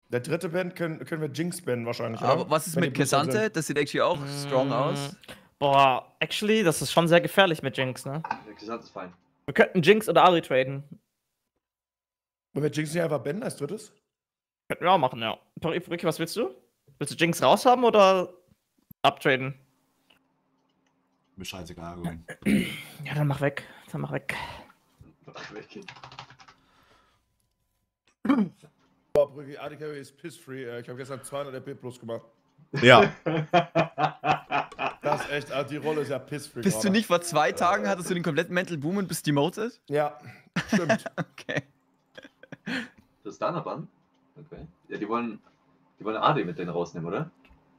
Der dritte Band können wir Jinx bannen wahrscheinlich, Aber oder? was ist Wenn mit die Blutzoll Cassante? sind. Das sieht actually auch strong aus. Boah, actually, das ist schon sehr gefährlich mit Jinx, ne? Der Gesamt ist fein. Wir könnten Jinx oder Ari traden. Wollen wir Jinx nicht einfach bannen als drittes? Könnten wir auch machen, ja. Ricky, was willst du? Willst du Jinx raushaben oder uptraden? Mir scheißegal. Grün. Ja, dann mach weg. Dann mach weg. Weggehen. Boah, Brügge, AD Carry ist piss-free. Ich habe gestern 200 RP plus gemacht. Ja. Das ist echt, die Rolle ist ja piss-free. Bist du gerade. nicht vor 2 Tagen, hattest du den kompletten Mental Boom und bist demoted? Ja, stimmt. Okay. Das ist deiner Bann? Okay. Ja, die wollen AD mit denen rausnehmen, oder?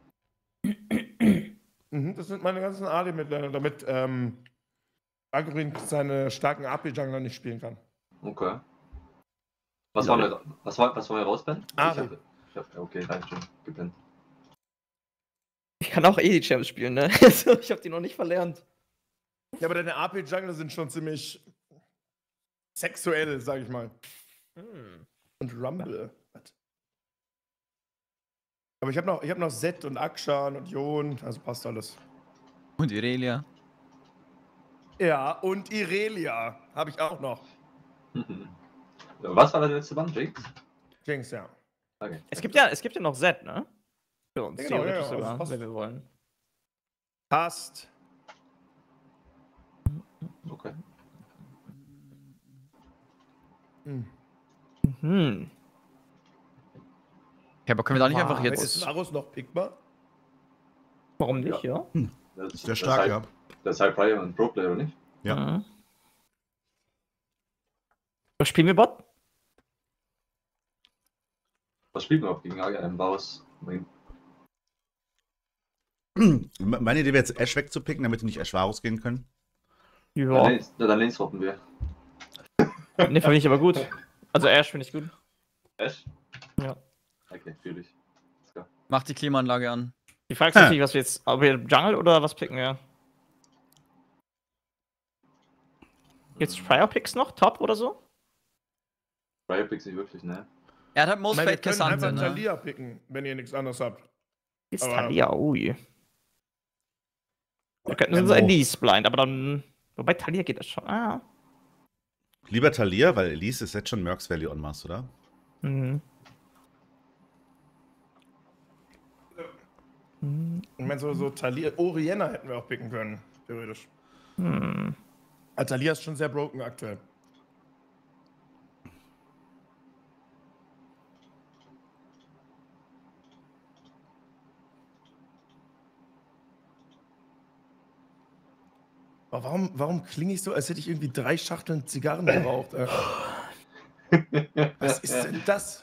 Mhm, das sind meine ganzen AD-Mitglieder, damit Agrin seine starken AP-Jungler nicht spielen kann. Okay. Was wollen wir rausbannen? Ari. Okay, reicht schon. Gepennt. Ich kann auch eh die Champs spielen, ne? Also, ich hab die noch nicht verlernt. Ja, aber deine AP-Jungler sind schon ziemlich sexuell, sag ich mal. Und Rumble. Was? Aber ich hab noch Zed und Akshan und Jon, also passt alles. Und Irelia. Ja, und Irelia habe ich auch noch. Was war der letzte Band, Jinx? Jinx, ja. Okay. Es gibt ja noch Z, ne? Für uns, Ja, genau, theoretisch ja, sogar, passt. wenn wir wollen. Passt. Okay. Hm. Ja, aber können wir da nicht einfach Ist jetzt. Varus noch pickbar? Warum nicht, ja? Das Sehr stark, ja. Das ist halt Player und Pro-Player, oder nicht? Ja. Mhm. Was spielen wir Bot? Was spielt man auch gegen Baus? Meine Idee wäre jetzt Ash wegzupicken, damit die nicht Ash Varus gehen können. Ja. Dann Lanes-Swappen wir. Ne, finde ich aber gut. Also Ash finde ich gut. Ash? Ja. Okay, fühle ich. Let's go. Mach die Klimaanlage an. Die Frage ist natürlich, was wir jetzt, ob wir Jungle oder was picken wir? Jetzt Fire Picks noch? Top oder so? Riot picks nicht wirklich, ne? Er hat halt Most Ich meine, wir Fate können Cassante, einfach ne? Talia picken, wenn ihr nichts anderes habt. Ist Aber- Talia, ui. Wir könnten uns Elise blind, aber dann. Wobei Talia geht das schon. Ah. Lieber Talia, weil Elise ist jetzt schon Mercs Valley on Mars, oder? Mhm. Ich meine, so Talia, Orienna hätten wir auch picken können, theoretisch. Hm. Aber Talia ist schon sehr broken aktuell. Aber warum klinge ich so, als hätte ich irgendwie 3 Schachteln Zigarren geraucht? Was ist denn das?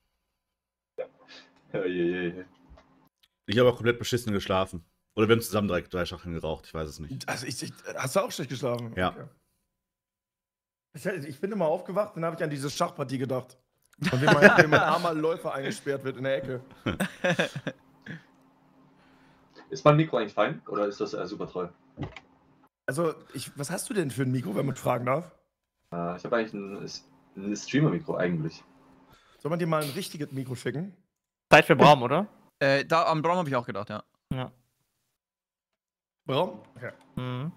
Ich habe auch komplett beschissen geschlafen. Oder wir haben zusammen 3 Schachteln geraucht, ich weiß es nicht. Also hast du auch schlecht geschlafen? Ja. Okay. Ich bin immer aufgewacht, dann habe ich an diese Schachpartie gedacht. Und wie mein armer Läufer eingesperrt wird in der Ecke. Ist mein Mikro eigentlich fein oder ist das super toll? Also, was hast du denn für ein Mikro, wenn man fragen darf? Ich habe eigentlich ein Streamer-Mikro eigentlich. Soll man dir mal ein richtiges Mikro schicken? Zeit für Braum, oder? Da am Braum habe ich auch gedacht, ja. Ja. Warum? Okay. Mhm.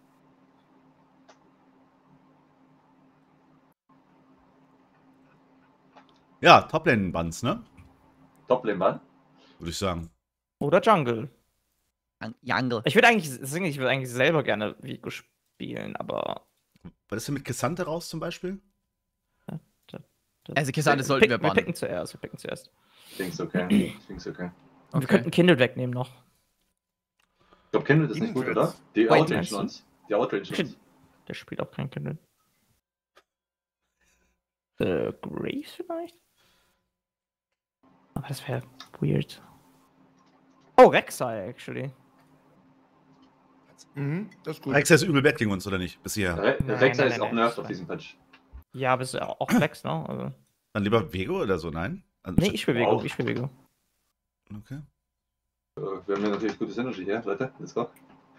Ja, Toplane-Buns, ne? Top-Lane-Band? Würde ich sagen. Oder Jungle. Jungle. Ich würde eigentlich selber gerne Vico spielen, aber. Was ist denn mit Cassante raus zum Beispiel? Also Cassante sollten wir Wir bannen. picken zuerst. Ich denke es okay. Und wir könnten Kindle wegnehmen noch. Ich glaube, Kindle ist nicht gut, oder? Die Wait, outrangen meinst du? uns. Die outrangen uns. Der spielt auch kein Kindle. Graves vielleicht? Aber das wäre weird. Oh, Rek'Sai, actually. Mhm, das ist gut. Rex ist übel bad gegen uns, oder nicht? Bis hierher. Rexa ist nein, auch nein. nervt auf diesem Patch. Ja, aber ist ja auch Flex, ne? Also. Dann lieber Vego oder so, nein? Nee, ich spiele Vigo, Auch. ich spiele Vigo. Okay. Wir haben ja natürlich gute Synergy hier, Leute. Let's go.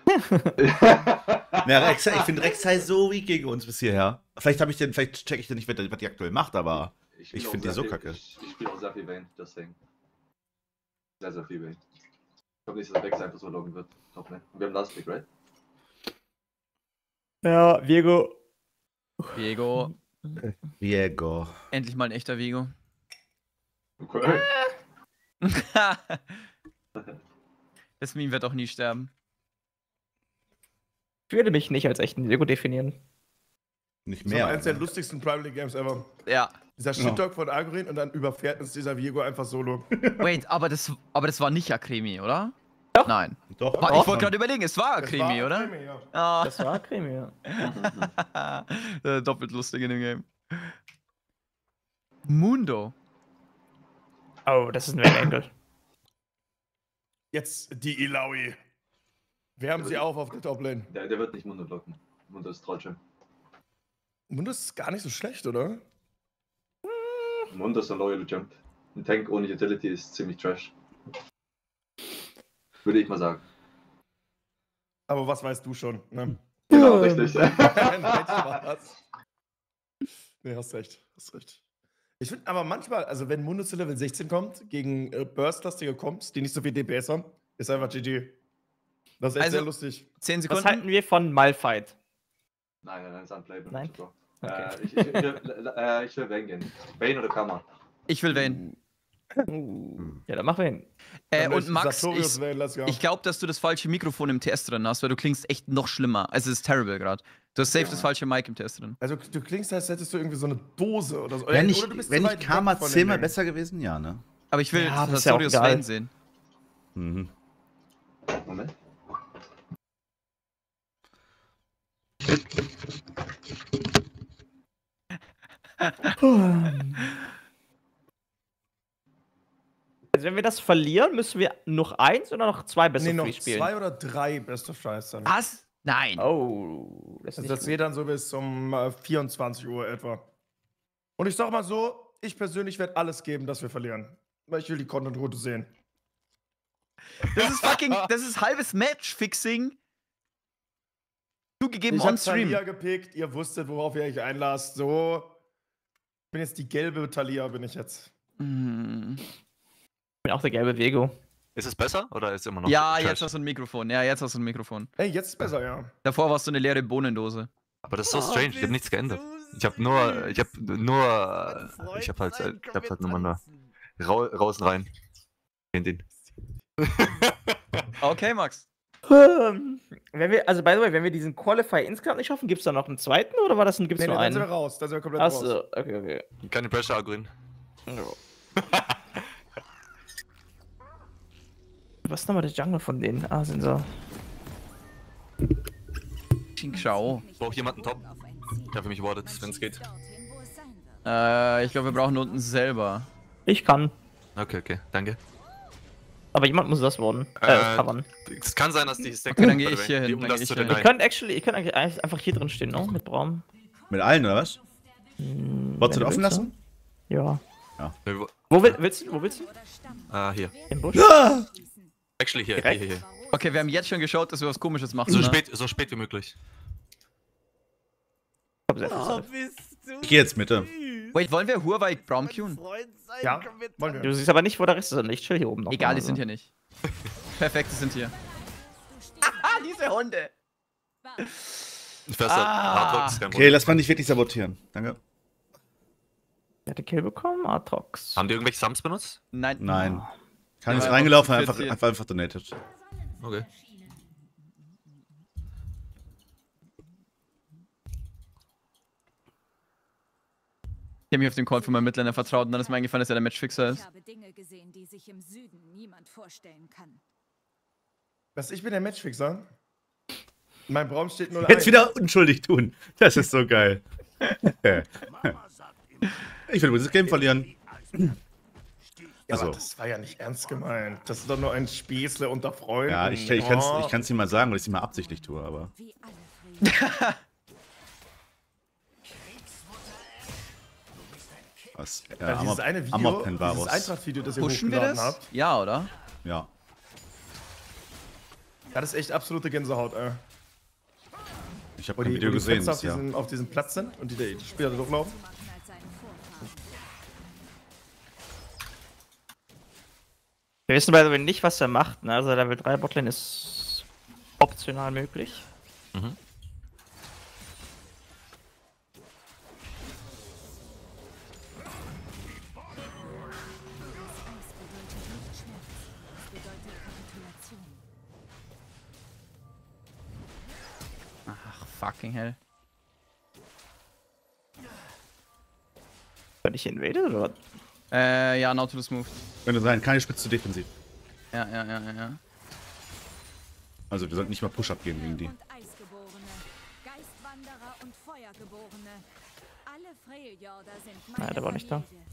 Ja, Rexa, ich finde Rexa so weak gegen uns bis hierher. Vielleicht check ich den nicht, was die aktuell macht, aber. Ich finde die so kacke. Ich spiele auch sehr viel Vayne, deswegen. Sehr, sehr viel Vayne. Ich glaube nicht, dass Vex einfach so loggen wird. Top-Lane. Wir haben Last Pick, right? Ja, Viego. Viego. Viego. Endlich mal ein echter Viego. Okay. Das Meme wird auch nie sterben. Ich würde mich nicht als echten Viego definieren. Nicht Das war mehr. eines der lustigsten Prime League Games ever. Ja. Dieser Shit-Talk von Agorin und dann überfährt uns dieser Viego einfach solo. Wait, aber das war nicht Akremi, oder? Doch. Nein. Doch. Ich wollte gerade überlegen, es war Das Akremi, war oder? Akremi, ja. Ah. Das war Creme, ja. Doppelt lustig in dem Game. Mundo. Oh, das ist ein Vayne-Angle. Jetzt die Ilaoi. Wir haben sie auf der Top-Lane. Der wird nicht Mundo blocken. Mundo ist Trollschirm. Mundo ist gar nicht so schlecht, oder? Mundo ist ein Loyal Jump. Ein Tank ohne Utility ist ziemlich trash. Würde ich mal sagen. Aber was weißt du schon, ne? Genau, richtig. Nein, Spaß. Nee, hast recht. Ich finde aber manchmal, also wenn Mundo zu Level 16 kommt, gegen Burst-lastige Comps, die nicht so viel DPS haben, ist einfach GG. Das ist echt Also, sehr lustig. 10 Was Sekunden. halten wir von Malphite? Nein, ist unplayable. Nein? Super. Okay. Ich will Vayne gehen. Vayne oder Kammer? Ich will Vayne. Ja, dann mach Vayne. Und Max, Sartorius Vayne, let's go. ich glaube, dass du das falsche Mikrofon im TS drin hast, weil du klingst echt noch schlimmer. Also es ist terrible gerade. Du hast safe das falsche Mic im TS drin. Also du klingst, als hättest du irgendwie so eine Dose oder so. Wenn Oder du bist zu nicht weit weg Karma von dem 10-mal Ding. besser gewesen, ja, ne? Aber ich will Ja, das ist ja auch Sartorius egal. Vayne sehen. Mhm. Moment. Also wenn wir das verlieren, müssen wir noch 1 oder noch 2 Best Nee, of noch 3 spielen? 2 oder 3 Best of Tries dann. Was? Nein. Oh, das ist Also nicht das gut. geht dann so bis um 24 Uhr etwa. Und ich sag mal so, ich persönlich werde alles geben, dass wir verlieren. Weil ich will die Content-Route sehen. Das ist halbes Match-Fixing. Zugegeben Ich hab on Stream. Thalia gepickt, ihr wusstet, worauf ihr euch einlasst. So. Ich bin jetzt die gelbe Thalia, bin ich jetzt. Mhm. Ich bin auch der gelbe Viego. Ist es besser oder ist es immer noch? Ja, trash? jetzt hast du ein Mikrofon. Ja, jetzt hast du ein Mikrofon. Ey, jetzt ist besser, ja. Davor warst du eine leere Bohnendose. Aber das ist so strange, ich habe nichts geändert. Ich habe halt nur mal raus und rein. In den. Okay, Max. Wenn wir, also by the way, wenn wir diesen Qualify insgesamt nicht schaffen, gibt's da noch einen zweiten oder war das gibt's Nee, nur dann sind wir einen? raus. Dann sind wir komplett raus. Achso, okay. Keine Pressure, Agrin. Was ist nochmal der Jungle von denen? Ah, sind so. Qingshao. Braucht jemand einen Top? Ich habe mich wartet, wenn es geht. Ich glaube, wir brauchen unten selber. Ich kann. Okay, danke. Aber jemand muss das worden. Covern. Es kann sein, dass die Stack. Okay, dann gehe ich hier hin, Um dann das gehe ich zu hier hin. denyen. Ich könnte eigentlich einfach hier drin stehen, ne? Mit Braum. Mit allen, oder was? Wolltest du den offen willst, lassen? Ja. Wir- Wo willst du? Hier. Im Busch? Actually, hier. Direkt? Okay, wir haben jetzt schon geschaut, dass wir was Komisches machen. So ne? spät wie möglich. Ich hab sehr viel Zeit. Ich geh jetzt Mitte. Wait, wollen wir Huawei Braum queuen? Ja, wollen wir. Du siehst aber nicht, wo der Rest ist. Ich chill hier oben noch. Egal, mal, die sind also. hier nicht. Perfekt, die sind hier. Ah, diese Hunde. Fester Hardrocks, kein Okay, Problem. lass mal nicht wirklich sabotieren. Danke. Wer hat den Kill bekommen? Atrox. Haben die irgendwelche Sums benutzt? Nein. Nein. Kann Ja, ist reingelaufen, einfach einfach donated. Okay. Ich habe mich auf den Call von meinem Midlaner vertraut und dann ist mir eingefallen, dass er der Matchfixer Ich ist. habe Dinge gesehen, die sich im Süden niemand vorstellen kann. Ich bin der Matchfixer. Mein Braum steht 0-1. Jetzt wieder unschuldig tun. Das ist so geil. Ich will dieses Game verlieren. Ja, aber Also. das war ja nicht ernst gemeint. Das ist doch nur ein Späßle unter Freunden. Ja, ich kann's dir mal sagen, weil ich es immer absichtlich tue, aber. Wie alle Frieden. Was? Ja, dieses eine Video, Amokpen dieses Varus. Eintracht-Video, das ihr Pushen wir hochgeladen das? habt. Ja, oder? Ja. Ja, das ist echt absolute Gänsehaut, ey. Ich habe Wo ein die, Video wo die gesehen. Fans Ja. auf diesem Platz sind und die Spieler da durchlaufen. Machen als seinen Vorfahren. Wir wissen bei nicht, was er macht, ne? Also Level 3 Botlane ist optional möglich. Mhm. Ach, fucking hell. Wenn ich invade oder? Ja, Nautilus moved. Könnte sein, keine Spitze defensiv. Ja. Also wir sollten nicht mal Push-Up gehen gegen die. Und Eisgeborene, Geistwanderer und Feuergeborene. Alle Freljorder sind meine Nein, der war nicht da. Familie.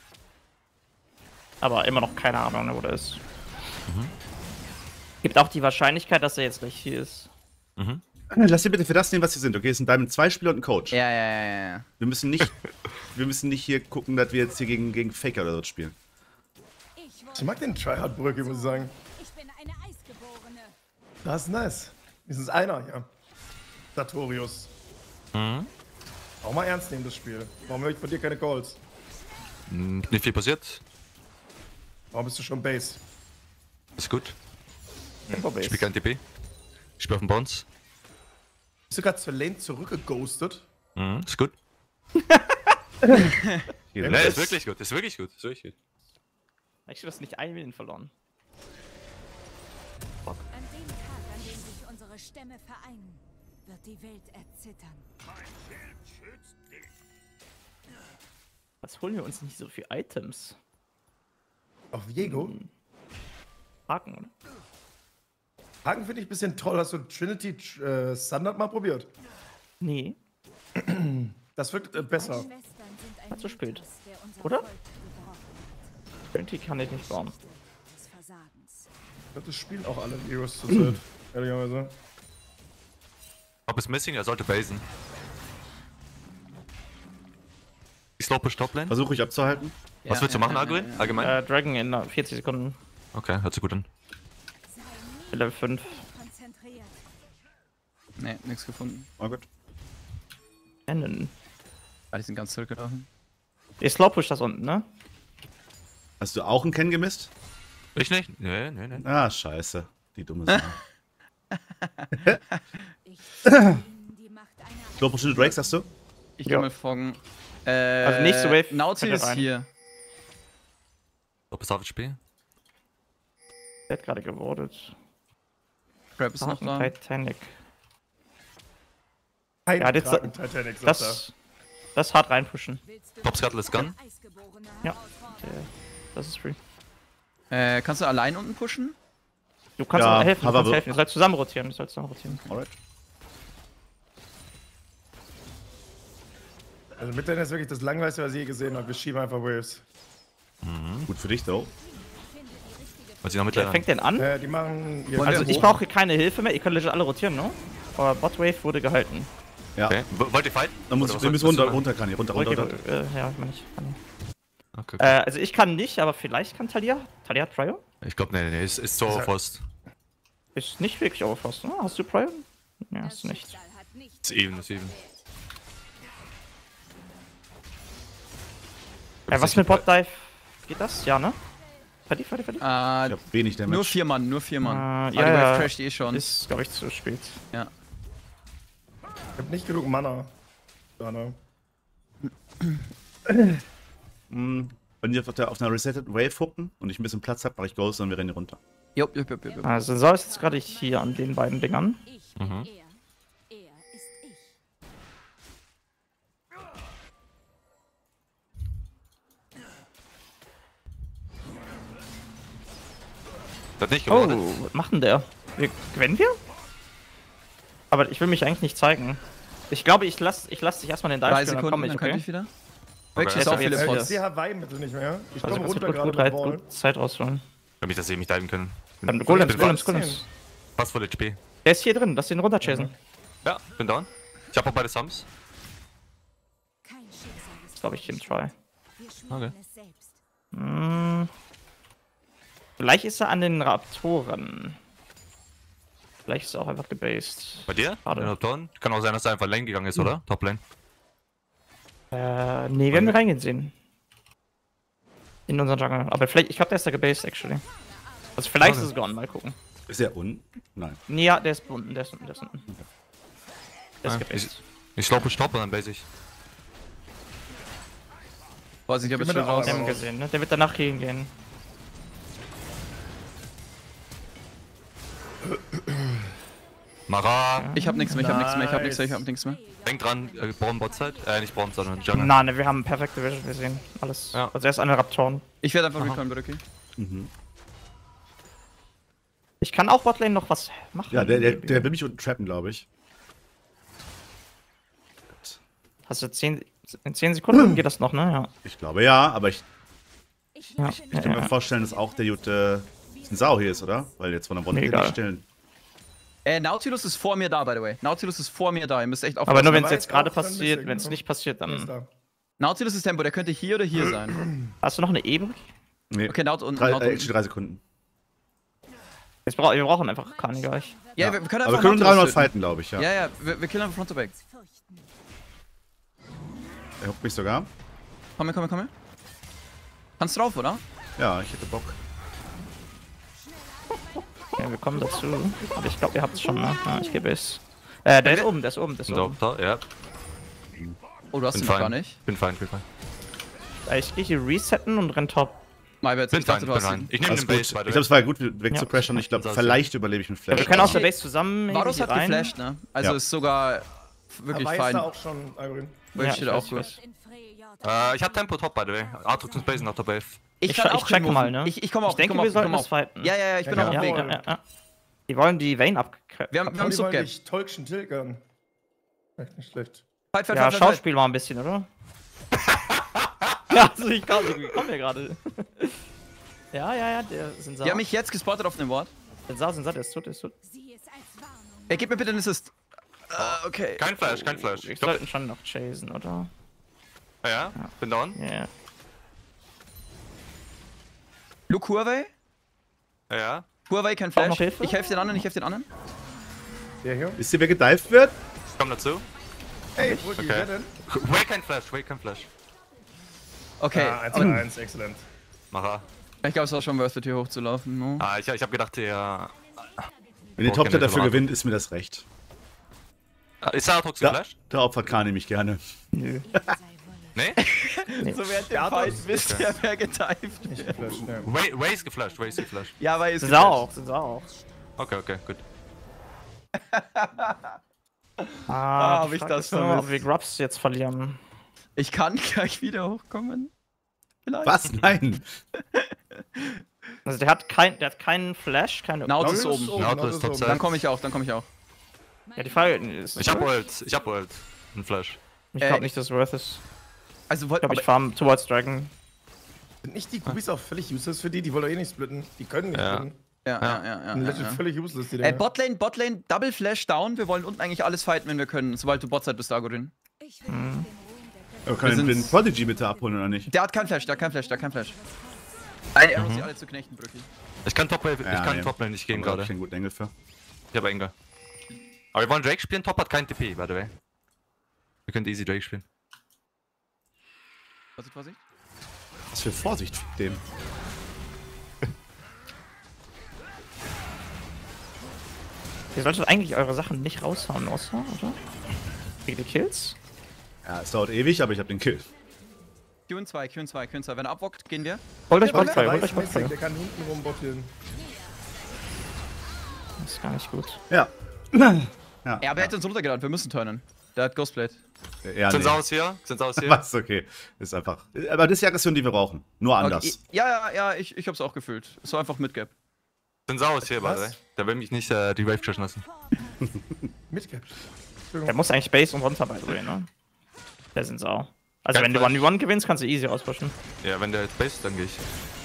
Aber immer noch keine Ahnung, ne, wo der ist. Gibt auch die Wahrscheinlichkeit, dass er jetzt gleich hier ist. Mhm. Lass dir bitte für das nehmen, was sie sind. Okay, es sind Diamond 2 Spieler und ein Coach. Ja. Wir müssen nicht hier gucken, dass wir jetzt hier gegen Faker oder so spielen. Ich mag den Tryhard-Brücke, muss ich sagen. Ich bin eine Eisgeborene. Das ist nice. Das ist einer, ja. Sartorius. Mhm. Auch mal ernst nehmen, das Spiel. Warum höre ich von dir keine Calls? Nicht viel passiert. Warum bist du schon Base? Ist gut. Tempo-Base. Ich spiele kein DP. Ich spiele auf dem Bounce. Bist du gerade zur Lane zurückgeghostet? Mhm. Ist gut. Hier, Ne, ist wirklich gut. Ist wirklich gut. Ist wirklich gut. Ich habe das nicht ein Willen verloren. An dem Tag, an dem sich unsere Stämme vereinen, wird die Welt erzittern. Was holen wir uns nicht so für Items? Auf Viego? Haken, oder? Haken finde ich ein bisschen toll. Hast du Trinity Standard mal probiert? Nee. Das wirkt besser. Schwestern sind ein War zu spät. Mythos, der unser Oder? Volk gebrochen hat. 20 kann ich nicht bauen. Des Versagens. Ich glaube, das spielen auch alle Heroes zurzeit. Ehrlicherweise. Top ist missing, er sollte basen. Ich slope Stoplane. Versuche ich abzuhalten. Was willst du machen, Agrin? Allgemein? Dragon in 40 Sekunden. Okay, hört sich gut an. Level 5. Konzentriert. Nee, nichts gefunden. Oh Gott. Enden. Ah, die sind ganz zurückgelaufen. Ihr Slow-Push das unten, ne? Hast du auch einen Ken gemisst? Ich nicht? Nee. Ah, scheiße. Die dumme Sache. Ich ziehe ihnen die Macht einer Ich glaube, bestimmte Drakes hast du? Ich Ja. kann mal foggen. Also nächste Wave Nautilus könnt ihr rein. hier. Top ist Savage. Der hat gerade gewordet. Crab ist noch da. Titanic. Kein Ja, jetzt- Kraken Titanic, sagt er. Das hart reinpushen. Willst du Top Scuttle ist Gun. Eisgeborene Ja. herausfordern? Das ist free. Kannst du allein unten pushen? Du kannst Ja, auch helfen, du aber kannst wir- helfen. Ihr sollt zusammen rotieren. Alright. Also Midlane ist wirklich das langweiligste, was ich je gesehen habe. Wir schieben einfach Waves. Gut für dich, though. Was ich noch Wer mittlerweile. fängt denn an? Die machen ihr Also wir ich hoch? brauche keine Hilfe mehr. Ihr könnt legit alle rotieren, ne? Aber Botwave wurde gehalten. Ja. Okay. Wollt ihr fighten? Dann muss Oder ich, was wir müssen sollst du runter, machen? runter, kann ich. Runter. Ja, ich meine ich kann. Okay. Also ich kann nicht, aber vielleicht kann Talia. Talia hat Prio? Ich glaube, nee. Ist so fast. Ist nicht wirklich Overfrost, ne? Hast du Prio? Ja, Das hast du nicht. Schicksal hat nichts Ist even, ist even. Was mit Bot Dive? Geht das? Ja, ne? Fertig. Äh, Ich hab wenig Damage. nur 4 Mann. Ja, Die Wave ja. crasht eh schon. Ist, glaube ich, zu spät. Ja. Ich hab nicht genug Mana. Dana. Wenn wir auf einer Resetted Wave hucken und ich ein bisschen Platz habe, mache ich Ghost und wir rennen hier runter. Jupp. Also Sensor ist jetzt gerade hier an den beiden Dingern. Ich bin er. Er ist ich. Das hat nicht Oh, gewonnen. was macht denn der? Gewinnen wir? Aber ich will mich eigentlich nicht zeigen. Ich glaube, ich lass dich erstmal den Dive 3 spielen, dann Sekunden, komme dann ich, könnte okay? ich wieder. Okay. Wirklich ist auch Jetzt viele wieder. Ich Pots. sehe Hawaii-Mittel nicht mehr. Ich komme Also runter gut, gerade gut, mit Ball. gut Zeit rausholen. Ich glaube nicht, dass sie mich diven können. Golems. bin Fast voll HP. Der ist hier drin, lass den runterchasen. Ja, bin down. Ich hab auch beide Sums. Kein Schicksal ist Glaube ich, im Try. Wir schmieden Okay. es selbst. Vielleicht ist er an den Raptoren. Vielleicht ist er auch einfach gebased. Bei dir? Schade. In der Turn? Kann auch sein, dass er einfach Lane gegangen ist, oder? Top Lane. Nee, wir haben ihn reingehen sehen. In unseren Jungle. Aber vielleicht, ich glaube, der ist da gebased, actually. Also vielleicht Okay. ist es gone, mal gucken. Ist er unten? Nein. Nee, ja, der ist unten, der ist unten, der ist unten. Der ist Ja, gebased. Ich slope Stopp und dann base ich. Vorsicht, ich hab Gib jetzt mir schon da raus. auch Wir haben gesehen, ne? Der wird danach healen gehen. Mara, Ich hab nichts mehr, ich hab nichts mehr, ich hab nichts mehr, ich hab nichts mehr. denk dran, Braun Botside. Nicht Braun, sondern Jungle. Nein, ne, wir haben perfekte Vision, wir sehen alles. Ja. Also er ist eine Raptoren. Ich werde einfach Aha. recallen, Brücki. Mhm. Ich kann auch Botlane noch was machen. Ja, der will mich unten trappen, glaube ich. Hast du in 10 Sekunden geht das noch, ne? Ja. Ich glaube ja, aber ich Ja, kann mir vorstellen, dass auch der Jute ein Sau hier ist, oder? Weil jetzt von der Bot Mir nicht egal. stellen. Nautilus ist vor mir da, by the way. Nautilus ist vor mir da, ihr müsst echt aufpassen. Aber nur wenn es Aber jetzt jetzt gerade auch dann passiert, bisschen, wenn es ne? nicht passiert, Ist dann. da. Nautilus ist Tempo, der könnte hier oder hier sein. Hast du noch eine E-Brick? Nee. Okay, Naut und Actually 3 Sekunden. Wir brauchen einfach Kani gleich. Ja, wir können Aber einfach wir können 300 Nautilus töten. fighten, glaube ich, ja. Ja, wir killen einfach Front to Back. Er huckt mich sogar. Komm her. Kannst drauf, oder? Ja, ich hätte Bock. Ja, wir kommen dazu. Aber ich glaube, ihr habt es schon, ne? Ja, ich gebe es. Der ist oben, der ist oben, der ist Sind oben. da, ja. Oh, du hast ihn Bin noch gar fein. nicht. Bin fein. Ich gehe hier resetten und renn top. My bad, Bin ich dachte, fein, du bin hast fein. ihn. Ich nehme Alles den gut. Base, by Ich the glaube, way. es war gut wegzupressuren. Ich glaube, Ja. vielleicht überlebe ich mit Ja, Flash. wir können aus der Base zusammen. Varus hat irgendwie rein. geflasht, ne? Also Ja. ist sogar wirklich Aber fein. ist da auch schon, Algorin. Weil Ja, steht ich auch weiß, gut. ich Ich hab Tempo top, by the way. Arthur zum Space nach der Base. Ich kann check hinmoven. mal, ne? Ich komme auch. Ich denke, komm wir auf, sollten komm das auf. fighten. Ja, ich bin Ja, auf dem Weg. Ja. Die wollen die Vayne abcrappen. Wir haben Aber die wollen Subgap. dich Tolkien tilgern. Echt nicht schlecht. Fight. Ja, Schauspiel mal ein bisschen, oder? Ja, also ich komm hier gerade. Ja, der sind sauer. Die haben mich jetzt gespottet auf dem Ward. Sind sauer, der ist tot, Sieh es als Warnung. Gib mir bitte einen Assist. Okay. Kein Flash. Wir sollten schon noch chasen, oder? Ja, bin down. Ja. Luke Huawei. Ja. Huawei kein noch Flash. Hilfe? Ich helfe den anderen, Der hier. Wisst ihr, wer gedived wird? Ich komm dazu. Ey, Brücki, Okay. wer denn? Wake kein Flash. Okay. Ja, 1-1, exzellent. Mara. Ich glaube, es war schon worth it, hier hochzulaufen. No? Ich hab gedacht, der. Wenn der Oh, Top gerne dafür Tomaten. gewinnt, ist mir das recht. Ist da Arthur Da, Flash? da opfert Kani mich gerne. Nö. Nee? So während dem Fight wisst ihr, wer geteilt Nicht geflasht, ja. Way ist geflasht. Ja, weil es Sind sie auch. Okay, gut. hab die ich Frage das ist nur, vermisst. ob wir Grubs jetzt verlieren. Ich kann gleich wieder hochkommen. Vielleicht. Was? Nein. Also der hat keinen Flash, keine. Naut ist Nautilus oben. Nautilus top Dann side. komme ich auch. Ja, die Frage ist. Ich hab Ult. Ein Flash. Ich glaube nicht, dass es worth ist. Also, Ich glaube, ich farm towards Dragon. Sind nicht die Kubis auch völlig useless für die? Die wollen doch eh nicht splitten. Die können nicht Ja. splitten. ja. Die sind legit völlig useless, die Botlane, Double Flash down. Wir wollen unten eigentlich alles fighten, wenn wir können, sobald du Botside bist, Dagorin. Ich will den Ruhm der Aber kann Wir den sind's. Prodigy bitte abholen oder nicht? Der hat keinen Flash. Eine Arrows, die alle zu knechten, Brücki. Ich kann Top Lane Ja, nee. nicht gehen Da hab gerade. ich einen guten Engel für. Ich hab Engel. Aber wir wollen Drake spielen. Top hat kein TP, by the way. Wir können easy Drake spielen. Vorsicht. Was für Vorsicht für den. Ihr solltet eigentlich eure Sachen nicht raushauen, außer, oder? Kriegt ihr Kills? Ja, es dauert ewig, aber ich habe den Kill. Q2. Wenn er abwockt, gehen wir. Holt euch Ja, Botfire, Der holt euch weiß mäßig, Botfire. der kann hinten rum botteln. Das ist gar nicht gut. Ja. Ja, aber er hat uns runtergeladen. Wir müssen turnen. Der hat Ghostblade. Ja, Sind nee. aus hier? Was? Okay. Ist einfach. Aber das ist die Aggression, die wir brauchen. Nur anders. Okay. Ja, ich hab's auch gefühlt. So einfach mit Gap. Sind aus hier, by the Was? way. Der will mich nicht die Wave crashen lassen. Mitgehabt. Der muss eigentlich Base und runter, by the way, ne? Der sind sau. Also Kein wenn du Flash. 1v1 gewinnst, kannst du easy auspushen. Ja, wenn der jetzt base, dann gehe ich.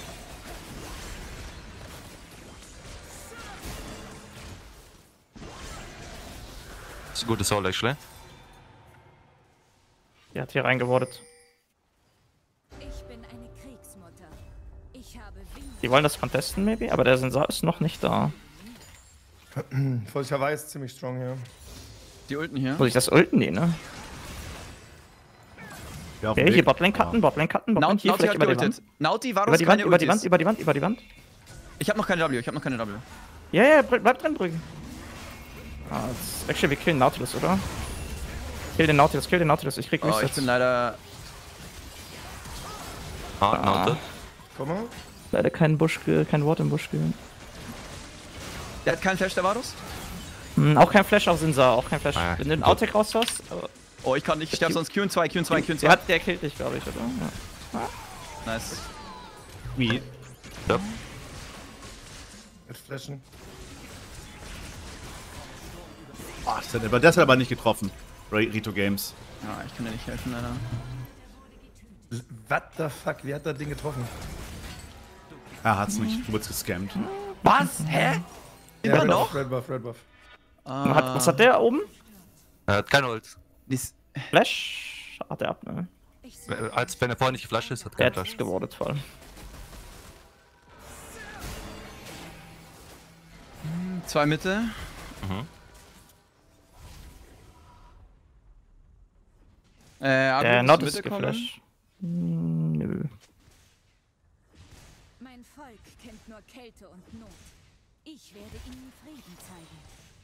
Das ist ein gutes Soul, actually. Der hat hier reingewordet. Ich bin eine Kriegsmutter. Ich habe Wien. Die wollen das contesten, maybe? Aber der Sensor ist noch nicht da. Vorsichtiger Weiß, ziemlich strong hier. Die Ulten hier. Muss ich das ulten? Nee, ne? Ja, auf dem Okay, hier Weg. Botlane cutten, Botlane cutten, Botlane Nauti hier, vielleicht hat über die geultet. Wand. Nauti war Über das die Wand, keine über die Ultis. Wand, über die Wand, über die Wand. Ich hab noch keine W, Ja, ja, bleib drin, Brügge. Actually, wir killen Nautilus, oder? Kill den Nautilus, ich krieg Oh, ich Resets. bin leider... Noted. Komm mal. Leider kein Wort im Busch gewinnt. Der hat keinen Flash, der Varus? Auch kein Flash auf Sinsa, auch kein Flash. Ah, Wenn du den gut. Outtake raus hast, aber Oh, ich kann nicht, ich sterbe sonst Q2. der killt dich, glaube ich, oder? Ja. Nice. Wie? Ja. Mit Flashen. Das hat aber nicht getroffen. Rito Games. Ja, ich kann dir nicht helfen, leider. What the fuck? Wie hat das Ding getroffen? Er hat's nicht. Du wurdest gescammt. Was? Hä? Immer noch? Red Buff. Was hat der oben? Er hat keine Ult. Flash? Hat er ab, ne? Ich suche Als wenn er vorher nicht geflasht ist, hat Der keinen hat Flash. gewordet voll. Zwei Mitte. Agro Not muss ist Mitte kommen. geflasht. Nö. Mein Volk kennt nur Kälte und Not. Ich werde ihnen Frieden zeigen.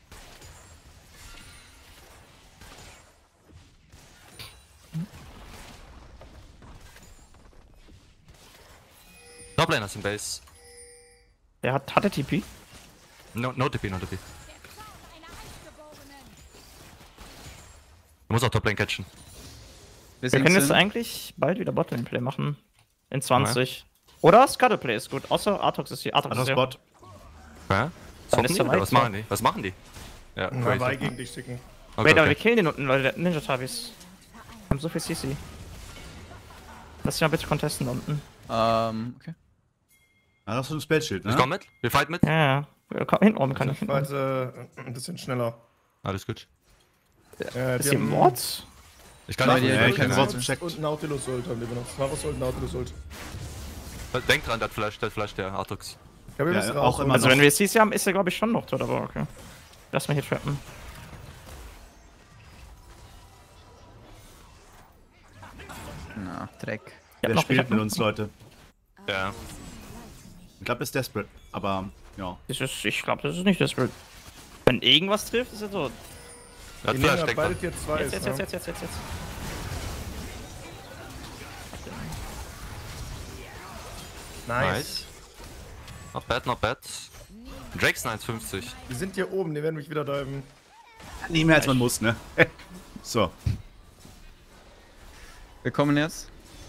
Toplane ist im Base. Hat er TP? No TP. Der Kampf einer Eingeborenen. Du musst auch Toplane catchen. Wir können jetzt eigentlich bald wieder Botlane-Play machen. In 20. Oder Scuttle-Play ist gut. Außer Artox ist hier. Anderes Bot. Ja? Dann ist er weit, Was machen die? Was machen die? Ja, Mal crazy. gegen dich schicken. Okay, Wait, aber wir okay. killen den unten, weil der Ninja-Tabis haben so viel CC. Lass dich mal bitte contesten da unten. Okay. Ah, das ist ein Spellschild, ne? Ich komm mit. Wir fight mit. Ja. Komm, hinten rum kann ich. Ich war ein bisschen schneller. Alles gut. Ist hier Mord? Ich kann nicht. Ja, ich kann Ja, Wort gecheckt. Und Nautilus Ult haben die benutzt. Varus Ult, Nautilus Ult. Denk dran, der Flash, der Artox. Ja, wir Ja, müssen auch raus. immer Also noch. wenn wir CC haben, ist er glaube ich schon noch tot, aber okay. Lass mal hier trappen. Na, Dreck. Wer spielt mit uns, Leute? Ja. Ich glaube, ist Desperate. Aber, ja. Ich glaube, das ist nicht das Bild. Wenn irgendwas trifft, ist er tot. Der hat Die Flash, nehmen denk beide dran. Tier 2. Jetzt. Nice. Not bad. Drake's 1,50. Die sind hier oben, die werden mich wieder diven. Nie mehr als man muss, ne? So. Wir kommen jetzt.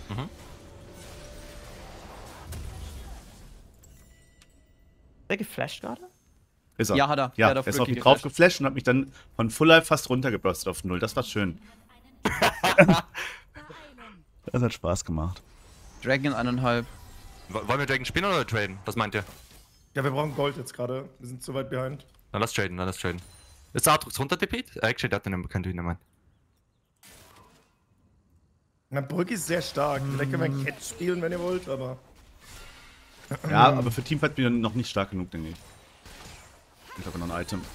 Der geflasht gerade? Ist er. Ja, hat er. Ja, Der hat auf er ist auf Ricky mich drauf geflasht. geflasht und hat mich dann von Full Life fast runtergeburstet auf 0. Das war schön. Das hat Spaß gemacht. Dragon 1,5. Wollen wir Dragon spielen oder traden? Was meint ihr? Ja, wir brauchen Gold jetzt gerade. Wir sind zu weit behind. Dann lass traden. Ist der Artox runter TP'd? Actually, der hat den kein Düne, Mann. Mein Brück ist sehr stark. Vielleicht können wir ein Catch spielen, wenn ihr wollt, aber. Ja, aber für Teamfight bin ich noch nicht stark genug, denke ich. Ich habe noch ein Item.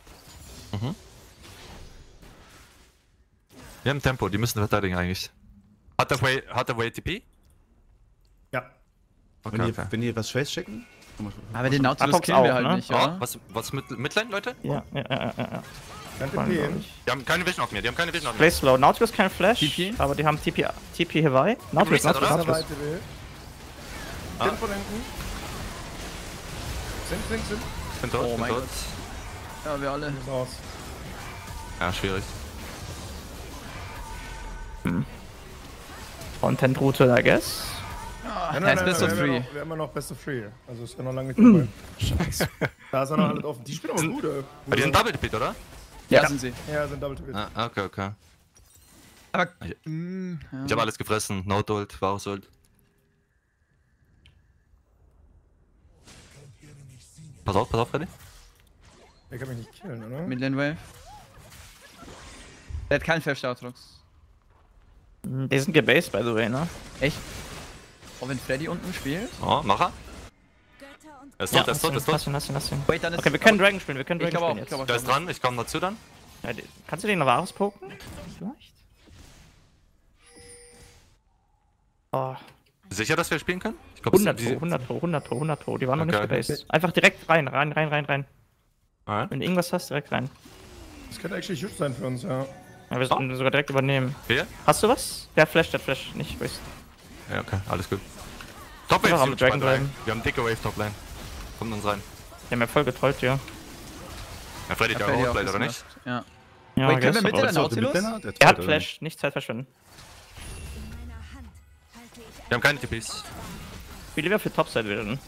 Wir haben Tempo, die müssen verteidigen eigentlich. Hat der Way TP? Ja. Okay. Wenn ihr was Face checken? Aber den Nautilus Atox killen wir auch, halt ne? nicht, Oh, ja? was mit Midline, Leute? Ja. Kein Vor allem, glaub TP. ich. Die haben keine Vision auf mir, Play slow. Nautilus kein Flash, TP? aber die haben TP Hawaii. Nautilus. Reset, oder? Weiter will. Sind von hinten. Sind. Bin tot, Oh bin mein tot. Gott. Ja, wir alle. Ist aus. Ja, schwierig. Content-Route, I guess. Er ist best of three. Wir haben immer noch Best of 3. Also ist ja noch lange nicht vorbei. Scheiße. Da ist er noch alles offen. Die spielen aber gut, ey. Aber die sind Double TP'd, oder? Ja, sind sie. Ja, sind Double TP. Ah, okay. Aber. Ja. Ja. Ich habe alles gefressen. Note Ult, Varus Ult. Pass auf, Freddy. Der kann mich nicht killen, oder? Midland Wave. Der hat keinen Flash, der Aatrox. Die sind gebased, by the way, ne? Echt? Auch wenn Freddy unten spielt? Oh, Macher. Götter und Er ist tot, er ist tot, er ist tot. Lass ihn. Wait, dann ist. Okay, wir können Dragon spielen, Ich glaube auch, ich glaube auch. Der ist dran, ich komme dazu dann. Ja, kannst du den Varus poken? Vielleicht? Oh, Sicher, dass wir spielen können? Ich glaube, 100 Pro. Die waren noch nicht Okay. gebased. Einfach direkt rein. Alright. Wenn du irgendwas hast, direkt rein. Das könnte actually gut sein für uns, ja. Ja, wir sollten sogar direkt übernehmen. Hier? Hast du was? Der Flash, nicht waste. Ja, okay, alles gut. Top Ja, Wave, haben huge, Dragon by the way. bleiben. Wir haben dicke Wave Toplane. Kommt uns rein. Die haben ja voll getrollt, ja. Ja, Freddy, der Freddy auch Outplay, oder das nicht? gemacht. Ja. Ja, Wait, können wir guess mit so. der Nautilus? Er hat Flash, nicht Zeit verschwenden. In meiner Hand halte ich Wir haben keine TPs. Wie lieber für Topside werden.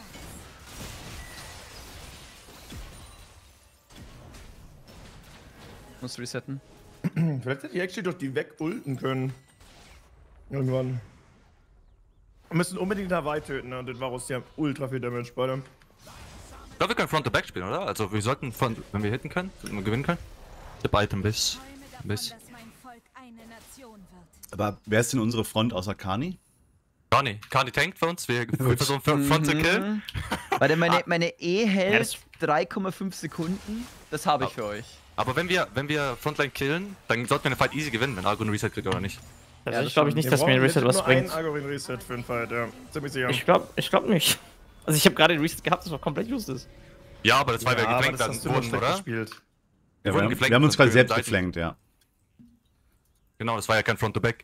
Muss resetten. Vielleicht hätte ich actually durch die weg-ulten können. Irgendwann. Wir müssen unbedingt Hawaii töten, ne? Und den Varus, die haben ultra viel Damage bei dem. Ich glaube, wir können Front-to-Back spielen, oder? Also, wir sollten, wenn wir hitten können, sollten wir gewinnen können. Tipp Item bis. träume davon, Bis. dass mein Volk eine Nation wird. Aber wer ist denn unsere Front außer Kani? Kani tankt für uns. Wir versuchen Front zu killen. Warte, meine E Ja, hält das- 3,5 Sekunden. Das habe ich für euch. Aber wenn wir Frontline killen, dann sollten wir eine Fight easy gewinnen, wenn Argon Reset kriegt oder nicht. Also Ja, ich glaube nicht, Wir dass mir brauchen Reset was nur bringt. einen Agorin Reset für den Fight, ja. Ziemlich sicher. Ich glaube nicht. Also ich habe gerade den Reset gehabt, das war komplett useless. Ja, aber das war wir aber geflankt das dann hast du immer wurden, schlecht oder? gespielt. Ja, wurden wir geflankt haben uns von gerade selbst Seiten. geflankt, ja. Genau, das war ja kein Front-to-Back.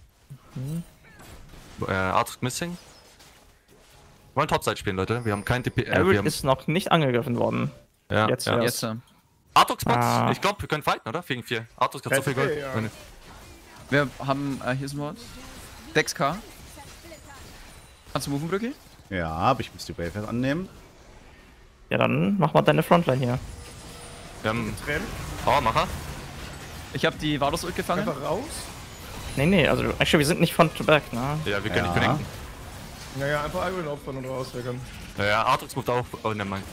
Arthur missing. Wir wollen Topside spielen, Leute. Wir haben kein TP. wir Everett haben, ist noch nicht angegriffen worden. ja, jetzt ja. ja. Jetzt. Arthur's Box. Ah. Ich glaube, wir können fighten, oder? 4 gegen 4. Arthur hat so viel Kein Gold. TP, ja. Wir haben, hier ist ein Wort. 6k. Kannst du moven, Brücke? Ja, aber ich muss die Wave annehmen. Ja, dann mach mal deine Frontline hier. Wir haben. Trenn, Oh, Macher. Ich habe die Varus Ult gefangen. einfach raus. Nee, also actually, wir sind nicht front to back, ne? Ja, wir können Ja. nicht connecten. Naja, einfach Agorin opfern und raus. Wir können. Ja, Arthur's moved auch. Oh, nevermind.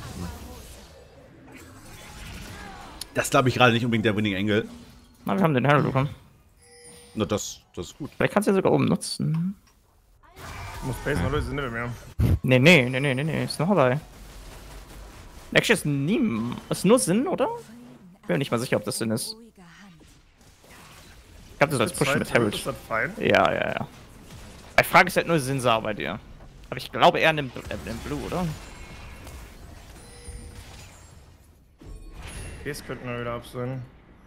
Das glaube ich gerade nicht unbedingt der Winning Angle. Na, wir haben den Herald bekommen. Na, das ist gut. Vielleicht kannst du den sogar oben nutzen. Muss Basen, oder? Sind nicht mehr. Nee, ist noch dabei. Actually ist nur Sinn, oder? Ich bin mir nicht mal sicher, ob das Sinn ist. Ruhige Hand. Ich glaube, du sollst pushen mit Herald. Ist das fein? Ja. Die Frage ist halt nur Sinsa bei dir. Aber ich glaube eher in dem Blue, oder? Jetzt könnten wir wieder ab sein.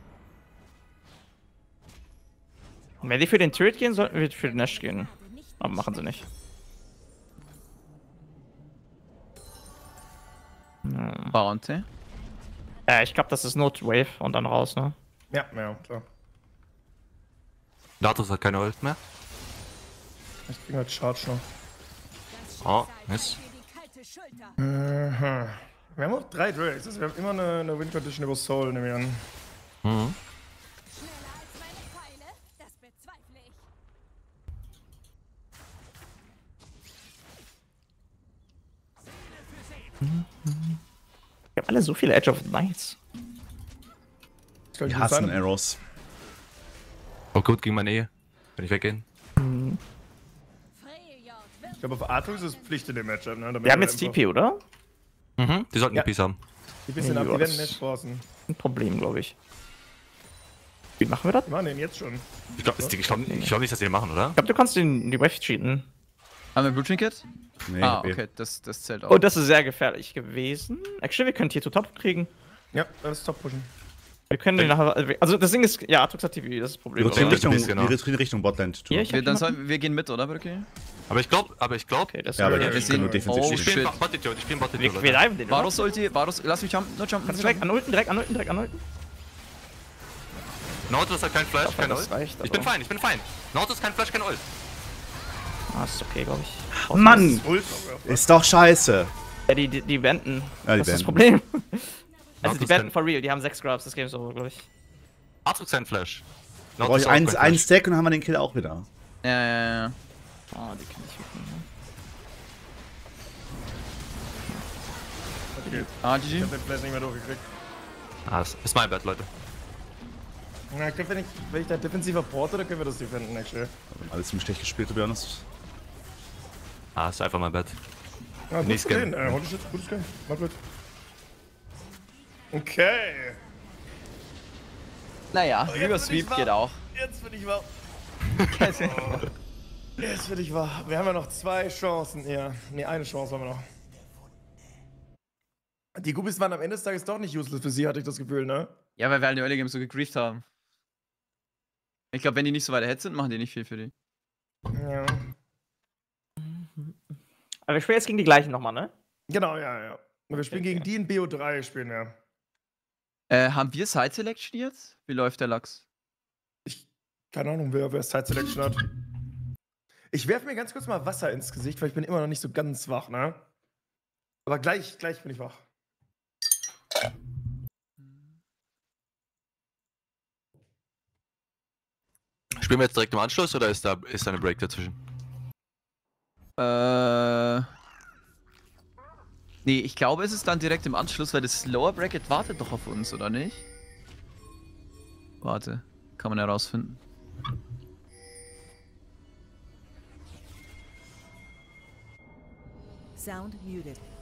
Und wenn die für den Turret gehen, sollten wir für den Nash gehen. Aber machen sie nicht. Bounty. Ich glaube, das ist Not Wave und dann raus, ne? Ja, klar. Arthur hat keine Ult mehr. Ich krieg halt Charge noch. Oh, Miss. Für die kalte Schulter. Aha. Wir haben auch 3 Drakes, also wir haben immer eine Win-Condition über Soul, nehmen wir an. Mhm. Schneller als meine Pfeile? Das bezweifle ich. Wir haben alle so viele Edge of Knights. Das kann Die gut hassen sein. Arrows. Oh, gut gegen meine Ehe. Wenn ich weggehen. Freljord wird Ich glaube, auf Arthur ist es Pflicht in dem Matchup, ne? Damit Wir haben wir jetzt einfach TP, oder? Mhm. Die sollten Ja. die Peace haben. Die bisschen ab, Ja, die werden das- nicht forcen. Ein Problem, glaube ich. Wie machen wir das? Wir machen den jetzt schon. Ich glaube glaub nicht, dass die den machen, oder? Ich glaube, du kannst die Wave cheaten. Haben wir Blue Trinket? Nee, Ah, okay. okay, das zählt auch. Oh, das ist sehr gefährlich gewesen. Actually, wir können hier to top kriegen. Ja, das ist top pushen. Wir können den nachher. Also, das Ding ist. Ja, Atrox hat TV, das ist das Wir Problem. retreaten Ja, Richtung, das ist genau. wir retreaten Richtung Botland. Hier, ich hab Dann jemanden. wir gehen mit, oder, Brücke? Aber ich glaube, Okay, das ist Ja, aber Ja, die wir können nur sehen- defensiv Oh, ich spielen. spiele shit. Bottitude, ich spiele Bottitude. wir diven den. oder? Varus Ulti, Varus, lass mich jumpen, nur jumpen. Kannst du direkt anulten, direkt anulten. Nautilus hat kein Flash, hoffe, kein das Ult. reicht, Ich bin aber- fein. Nautilus kein Flash, kein Ult. Ah, ist okay, glaube ich. Mann! Ult. Ist doch scheiße. Ja, die wenden. Ja, die das ist das wenden. Problem. Also, die Nautilus wenden for real, die haben 6 Grabs, das Game ist over, glaube ich. Arthur kein Flash. Da brauche ich auch kein einen Flash. Stack und dann haben wir den Kill auch wieder. Ja. Ah, die kann ich wirklich Okay. Ah, Ich GG. hab den Flash nicht mehr durchgekriegt. Ah, das ist mein Bad, Leute. Na, können wir nicht, wenn ich da defensiver porte, dann können wir das defenden, actually. Wir haben alles ziemlich schlecht gespielt, to be honest. Ah, ist einfach mein Bad. Ja, gut Nächstes gesehen. Game. Holy shit, gutes Game. Mal gut. Okay. Naja, jetzt River bin ich Sweep warm. geht auch. Jetzt bin ich warm. Das will ich wahr. Wir haben ja noch 2 Chancen. Ja, nee, eine Chance haben wir noch. Die Guppies waren am Ende des Tages doch nicht useless für sie, hatte ich das Gefühl, ne? Ja, weil wir halt die Early Games so gegrieft haben. Ich glaube, wenn die nicht so weit ahead sind, machen die nicht viel für die. Ja. Aber wir spielen jetzt gegen die gleichen nochmal, ne? Genau, ja. Wir spielen Okay. gegen die in BO3, spielen wir. Haben wir Side Selection jetzt? Wie läuft der Lachs? Keine Ahnung, wer Side Selection hat. Ich werfe mir ganz kurz mal Wasser ins Gesicht, weil ich bin immer noch nicht so ganz wach, ne? Aber gleich bin ich wach. Spielen wir jetzt direkt im Anschluss oder ist da eine Break dazwischen? Nee, ich glaube, es ist dann direkt im Anschluss, weil das Lower Bracket wartet doch auf uns, oder nicht? Warte, kann man herausfinden. Sound muted.